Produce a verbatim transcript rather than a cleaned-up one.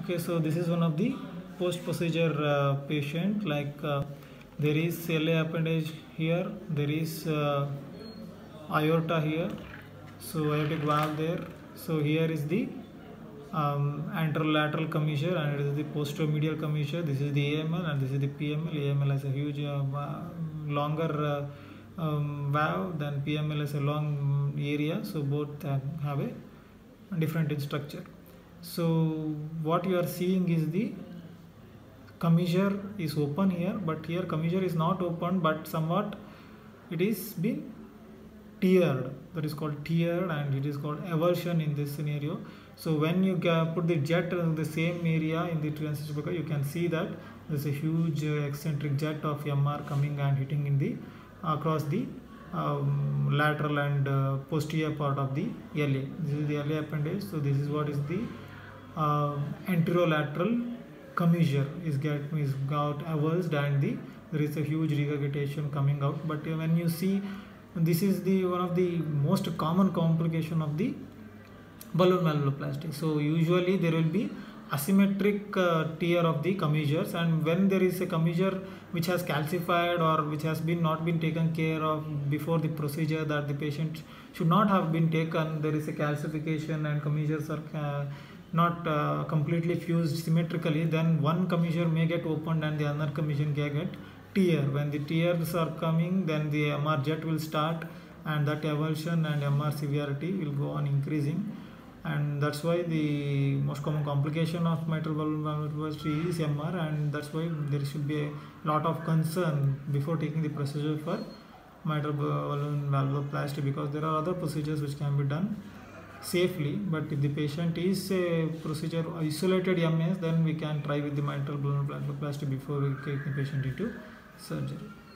Okay, so this is one of the post procedure uh, patient. Like uh, there is L A appendage here, there is uh, aorta here, so aortic valve there. So here is the um, anterolateral commissure and it is the posteromedial commissure. This is the A M L and this is the P M L. A M L has a huge uh, longer uh, um, valve than P M L has a long area, so both uh, have a different in structure. So what you are seeing is the commissure is open here, but here commissure is not open, but somewhat it is been teared. That is called teared and it is called avulsion in this scenario. So when you put the jet in the same area in the transition, you can see that there is a huge uh, eccentric jet of M R coming and hitting in the across the um, lateral and uh, posterior part of the L A. This is the L A appendage. So this is what is the uh, anterolateral commissure is get is got avulsed and the there is a huge regurgitation coming out. But uh, when you see, this is the one of the most common complication of the balloon valvuloplasty. So usually there will be asymmetric uh, tear of the commissures, and when there is a commissure which has calcified or which has been not been taken care of before the procedure that the patient should not have been taken, there is a calcification and commissures are uh, not uh, completely fused symmetrically, then one commissure may get opened and the other commissure can get tear. When the tears are coming, then the M R jet will start and that avulsion and M R severity will go on increasing, and that's why the most common complication of mitral balloon valvuloplasty is M R, and that's why there should be a lot of concern before taking the procedure for mitral balloon valvuloplasty, because there are other procedures which can be done safely. But if the patient is a procedure isolated M S, then we can try with the mitral balloon valvuloplasty before we take the patient into surgery.